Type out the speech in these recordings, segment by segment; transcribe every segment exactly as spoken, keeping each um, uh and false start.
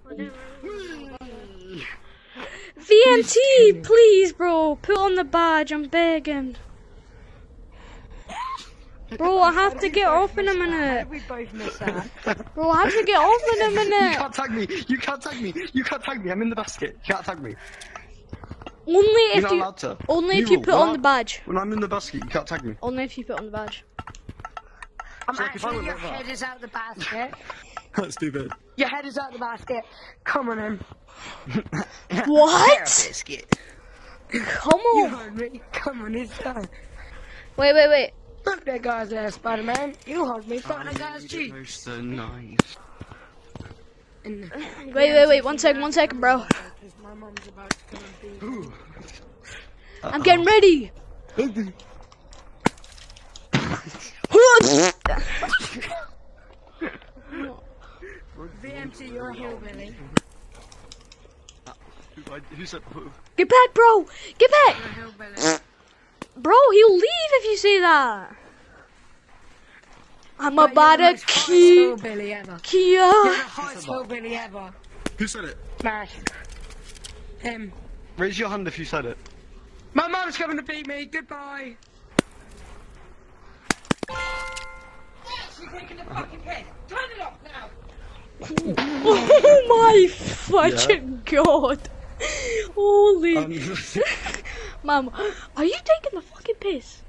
V M T, please, bro. Put on the badge. I'm begging. Bro, I have to get off in a minute. We both missed that. Bro, I have to get off in a You minute. can't tag me. You can't tag me. You can't tag me. I'm in the basket. You can't tag me. Only You're if not you, allowed to. only if Nero, you put on when the badge. When I'm in the basket, you can't tag me. Only if you put on the badge. I'm So, like, if I actually, went your like that- head is out the basket. That's stupid. Your head is out the basket. Come on, him. What? Biscuit. Come You on. heard me. Come on, it's done. Wait, wait, wait. Look there, guys, there, Spider-Man. You hold me front of guys, cheek. So nice. And- Wait, wait, wait. One second, one second, bro. My mum's about to come and beat me. I'm getting ready. V M T, you're a hillbilly. Who said who? Get back, bro. Get back. You're a hillbilly. Bro, he'll leave if you say that. I'm But about you're the to most hottest key. hillbilly ever. You're Kia. the hottest hillbilly ever. Who said it? Smash. Him. Raise your hand if you said it. My mum's coming to beat me. Goodbye. You're taking the fucking piss. Turn it off now. Oh my fucking god. Holy. Um, Mum, are you taking the fucking piss?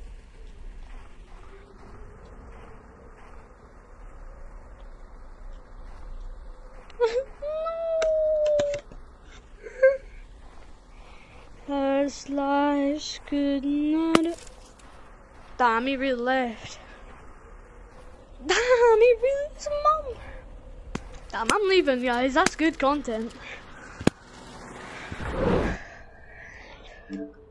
As life could not. Damn, he really left. Damn, he really is a mum. Damn, I'm leaving, guys. That's good content.